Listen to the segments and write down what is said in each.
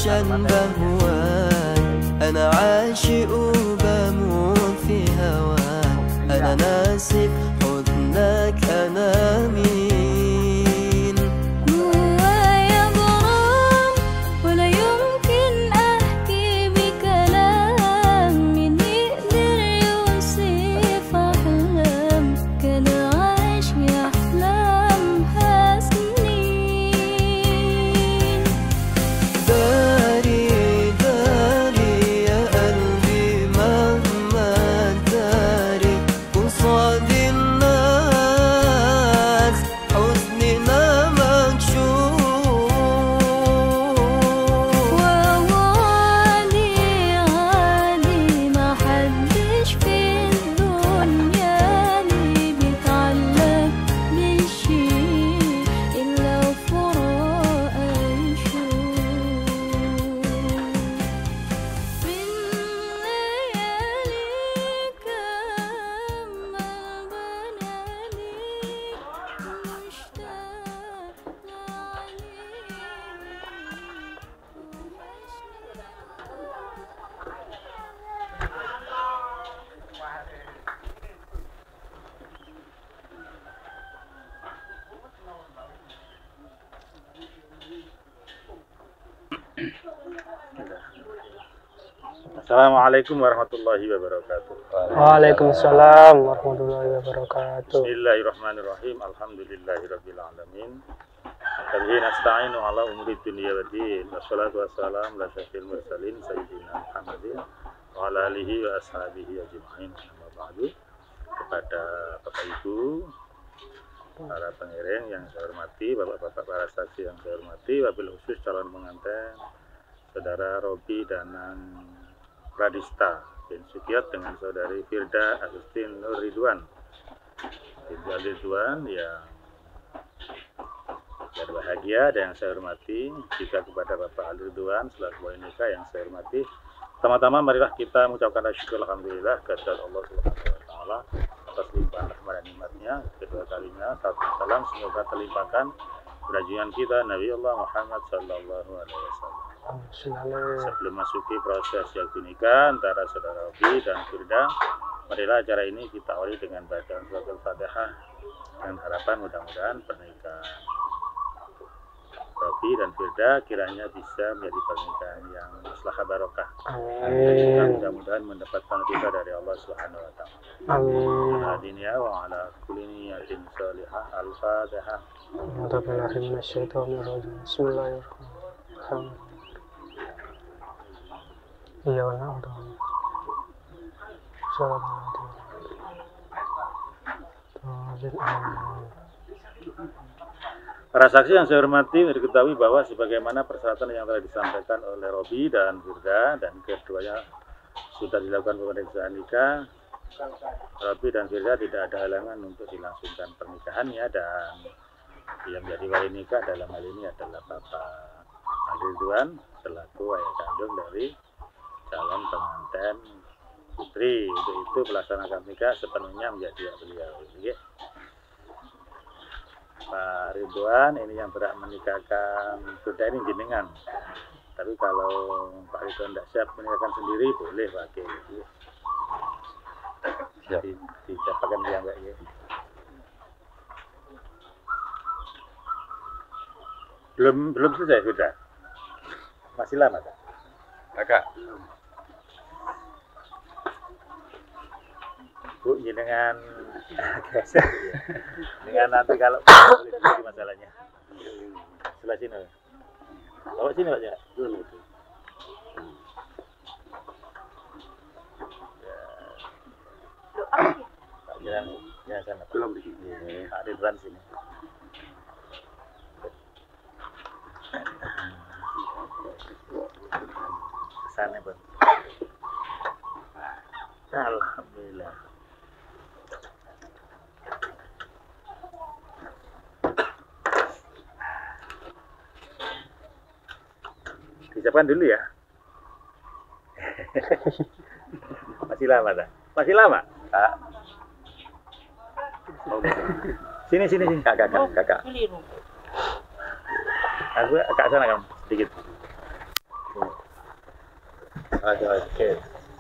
عشان بهواك، أنا عاشق وبموت في هواك، أنا ناسي في حضنك أنا مين. جوايا غرام ولا يمكن أحكي بكلام، مين يقدر يوصف أحلام كان عايش يحلمها سنين. داري داري يا قلبي مهما داري قصاد الناس، حزننا مكشوف. وعادي عادي ما حدش في الدنيا اللي بيتعلق بالشيء إلا وفراق يشوف. من لياليك أما البناليك مشتاق Assalamualaikum warahmatullahi wabarakatuh. Waalaikumsalam warahmatullahi wabarakatuh. Bismillahirrahmanirrahim. Alhamdulillahirabbil alamin. Wabihi nasta'inu ala umuri dunya waddin. Wassalatu wassalamu ala asyrofil mursalin sayyidina Muhammadin wa ala alihi wa ashabihi ajma'in. Amma ba'du. Kepada Bapak Ibu, para pengiring yang saya hormati, Bapak-bapak para saksi yang saya hormati, wabil khusus calon pengantin Saudara Robi Danang Pradista bin Sukiat dengan Saudari Firda Agustin Nur Ridwan binti Ali Ridwan yang berbahagia dan yang saya hormati, juga kepada Bapak Ali Ridwan selaku wali nikah yang saya hormati. Pertama-tama marilah kita mengucapkan syukur alhamdulillah kepada Allah Subhanahu wa taala atas limpahan rahmat dan nikmatnya. Kedua kalinya salam semoga terlimpahkan junjungan kita Nabi Allah Muhammad sallallahu alaihi wasallam. Sebelum masuki proses akad nikah antara Saudara Robi dan Firda, marilah acara ini kita awali dengan bacaan surat Al-Fatihah dengan harapan mudah-mudahan pernikahan Robi dan Firda kiranya bisa menjadi pernikahan yang maslahah barokah. Dan mudah-mudahan mendapatkan ridha dari Allah Subhanahu wa taala. Amin. Dunia wa ala kulli niyatin shalihah. Al-Fatihah. Bismillahirrahmanirrahim. Iya, udah. Para saksi yang saya hormati, diketahui bahwa sebagaimana persyaratan yang telah disampaikan oleh Robi dan Firda dan keduanya sudah dilakukan pemeriksaan nikah, Robi dan Firda tidak ada halangan untuk dilangsungkan pernikahannya, dan yang menjadi wali nikah dalam hal ini adalah Bapak Ali Ridwan selaku ayah kandung dari calon pengantin putri. Untuk itu pelaksanaan nikah sepenuhnya menjadi hak beliau. Pak Ridwan ini yang berhak menikahkan Firda ini jenengan. Tapi kalau Pak Ridwan tidak siap menikahkan sendiri boleh pakai. Dicapakan yang baik ya. Belum selesai Firda. Masih lama tak? Kakak. Bu, dengan dengan nanti kalau boleh masalahnya sebelah sini, bawa sini Pak ya. Pak jalan ya sana. Belum di sini. Pak Ridwan sini. Kesana Bang. Alhamdulillah. Diucapkan dulu ya. Masih lama tak? Masih lama? Kak. Sini. Kakak. Keliru. Aku agak sana kamu sedikit. Oke.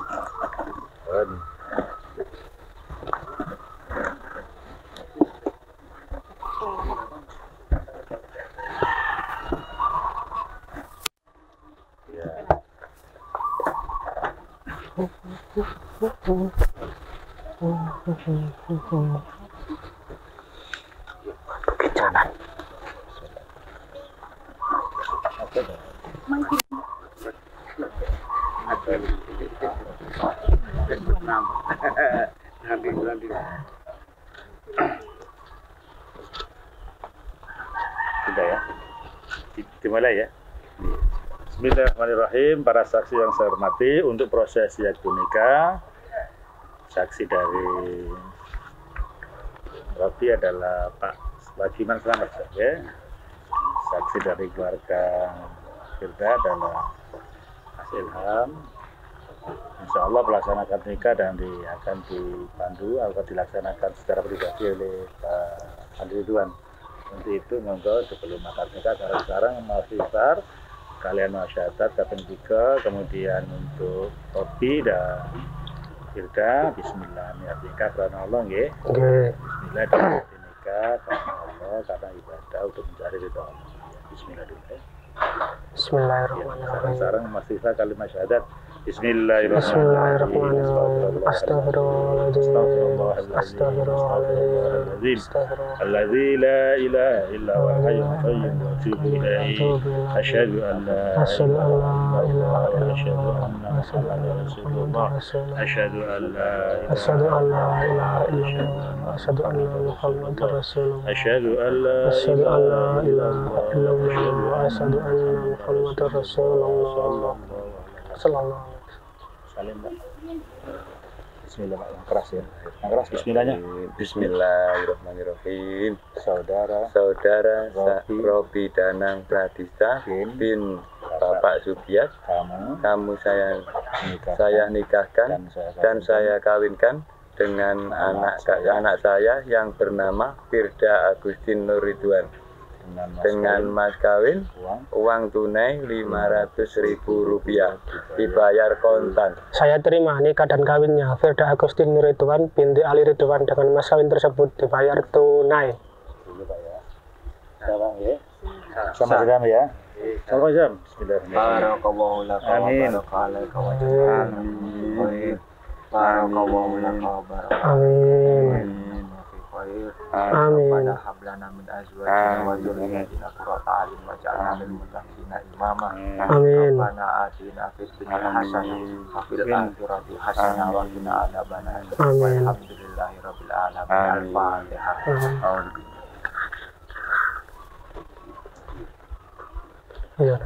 Sudah ya. Dimulai ya. Bismillahirrahmanirrahim. Para saksi yang saya hormati, untuk proses akad nikah, saksi dari Robi adalah Pak Wajiman Selamat ya. Saksi dari keluarga Firda adalah Mas Ilham. Insya Allah pelaksanaan akad nikah dan akan dipandu akan dilaksanakan secara pribadi oleh Pak Andi Ridwan. Untuk itu monggo sebelum akad nikah sekarang masih besar kalian masyarakat KPN 3, kemudian untuk Robi dan Firda, Bismillah niat nikah karena Allah nggih. Bismillah niat nikah karena Allah, karena ibadah untuk mencari ridho Allah. Bismillah dulu ya. Bismillahirrahmanirrahim. Sekarang masih bisa kalimat syahadat. Bismillahirrahmanirrahim. Bismillahirrahmanirrahim. Astagfirullahaladzim. Astagfirullahaladzim. Alladzi la ilaha illa huwal hayyul qayyum wa atubu ilaihi. Asyhadu an la ilaha illallah wa asyhadu anna Muhammadar Rasulullah. Asyhadu an la ilaha illallah. Asyhadu anna Muhammadar Rasulullah. Asyhadu an la ilaha illallah. Asyhadu anna Muhammadar Rasulullah. Sallallahu alaihi wasallam. Salim Pak. Bismillah Pak, yang keras ya. Yang keras bismillahnya. Bismillahirrahmanirrahim. Saudara Robi Danang Pradista bin Bapak Subias, kamu saya nikahkan dan saya kawinkan dengan anak saya yang bernama Firda Agustin Nur Ridwan. Dengan mas kawin uang tunai Rp500.000 dibayar kontan. Saya terima nikah dan kawinnya Firda Agustin Nur Ridwan binti Ali Ridwan dengan mas kawin tersebut dibayar tunai. Dulu Pak ya. Sekarang ya. Sama Jam ya. Sama Jam. Bismillahirrahmanirrahim. Amin. Amin. Amin. Hablana min azwajina wa dzurriyyatina qurrata a'yun waj'alna lil muttaqina imama. Amin. Rabbana atina fid dunya hasanah wa fil akhirati hasanah wa qina adzabannar. Amin. Alhamdulillahirabbil alamin. Al-Fatihah. Ya.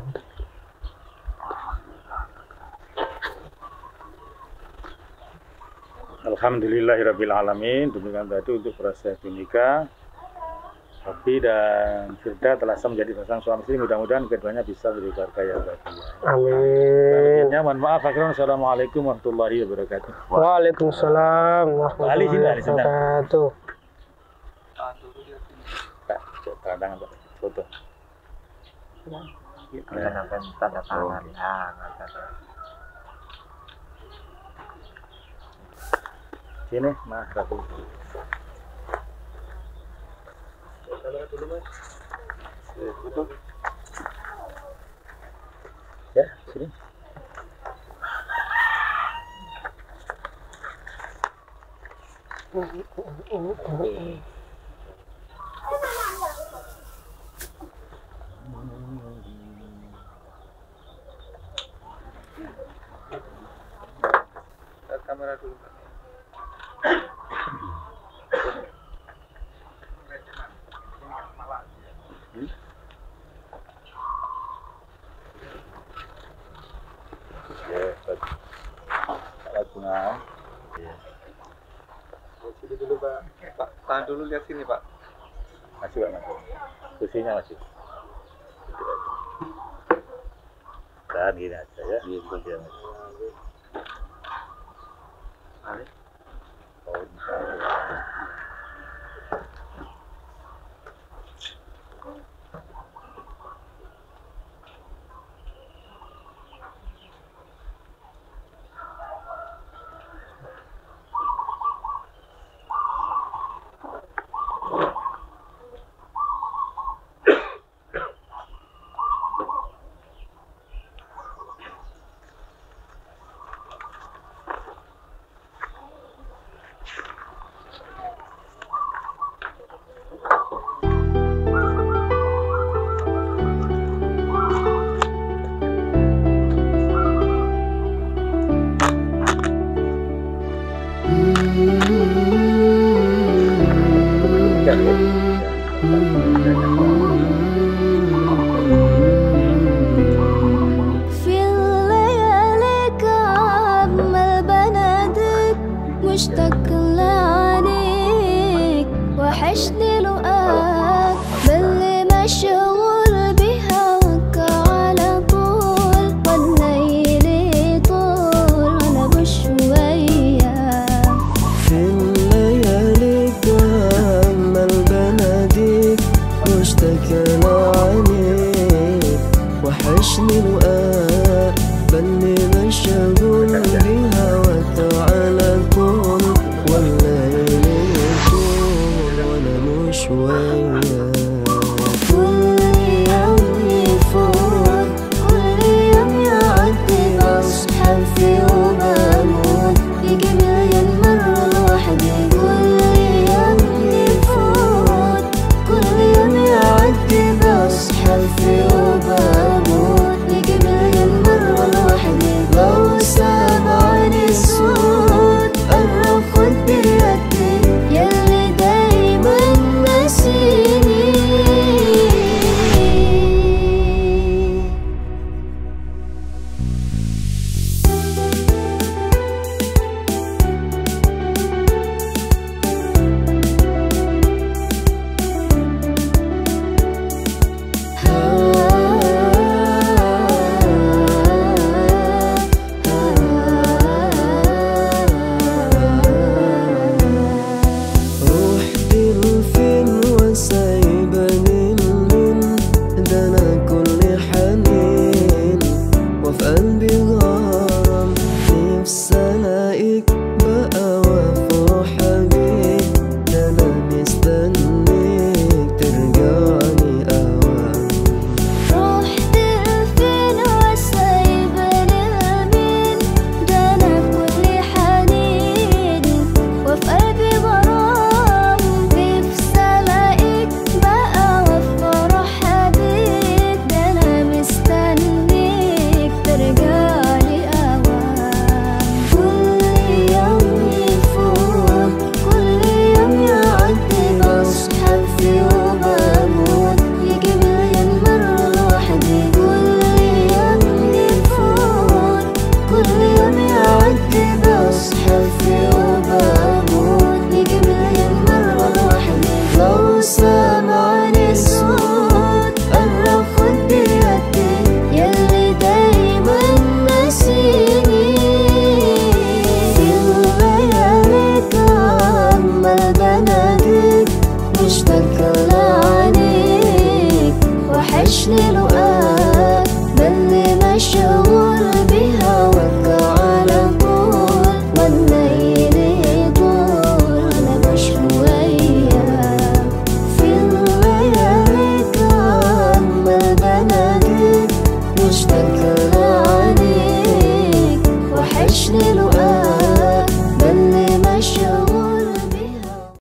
Alhamdulillahirabbil alamin. Demikian tadi untuk proses nikah. Robi dan Firda telah sah menjadi pasangan suami istri. Mudah-mudahan keduanya bisa menjadi keluarga yang bahagia. Amin. Mohon maaf. Assalamualaikum warahmatullahi wabarakatuh. Waalaikumsalam warahmatullahi wabarakatuh. Pak, tangan Pak. Foto. Tanda tangan. Sini, Mas Rabu. Betul. Ya, sini. Kamera dulu. Sini dulu Pak. Pak, tahan dulu lihat sini Pak. Masih Pak, masih. Kursinya masih. Tahan gini aja ya. Iya, kursinya masih. لقاء بل لمن شغول بها وتعالى طول والليل يطول وانا مش وياك